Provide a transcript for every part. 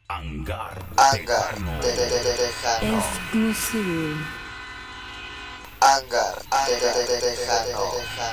Hangar Hangar Tejano. Tejano. Exclusive. Hangar Tejano.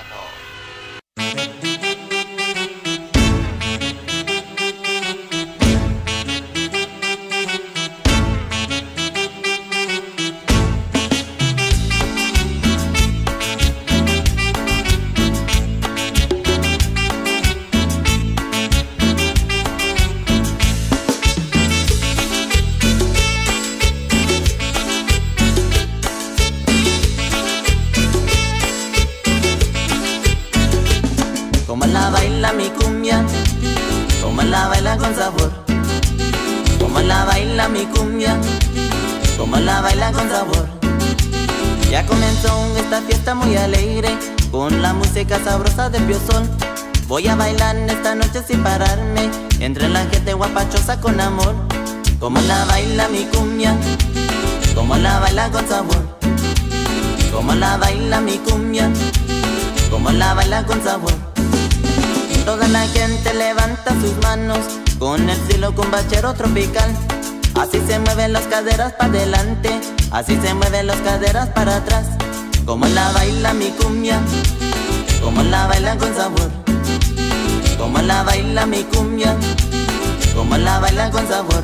Como la baila mi cumbia, como la baila con sabor. Como la baila mi cumbia, como la baila con sabor. Ya comenzó esta fiesta muy alegre, con la música sabrosa de Piosol. Voy a bailar esta noche sin pararme, entre la gente guapachosa con amor. Como la baila mi cumbia, como la baila con sabor. Como la baila mi cumbia, como la baila con sabor. Toda la gente levanta sus manos con el estilo cumbachero tropical. Así se mueven las caderas para adelante, así se mueven las caderas para atrás. Como la baila mi cumbia, como la bailan con sabor. Como la baila mi cumbia, como la bailan con sabor.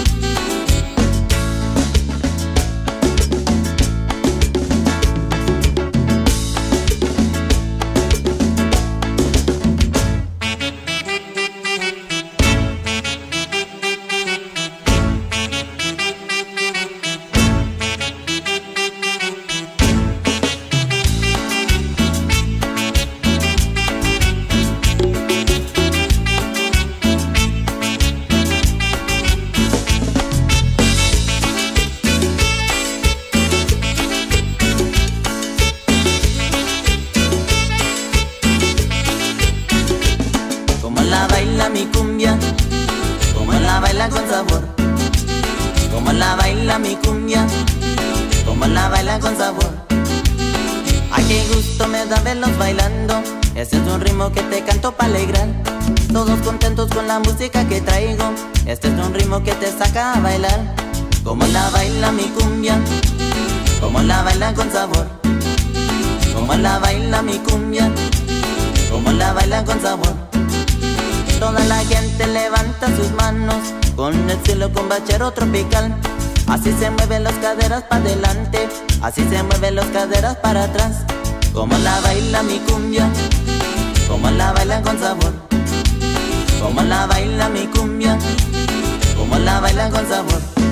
Como la baila mi cumbia, como la baila con sabor. Como la baila mi cumbia, como la baila con sabor. Ay, qué gusto me da verlos bailando. Ese es un ritmo que te canto pa' alegrar. Todos contentos con la música que traigo. Este es un ritmo que te saca a bailar. Como la baila mi cumbia, como la baila con sabor. Como la baila mi cumbia, como la baila con sabor. Toda la gente levanta sus manos con el estilo cumbachero tropical. Así se mueven las caderas para adelante, así se mueven las caderas para atrás. Como la baila mi cumbia, como la bailan con sabor. Como la baila mi cumbia, como la bailan con sabor.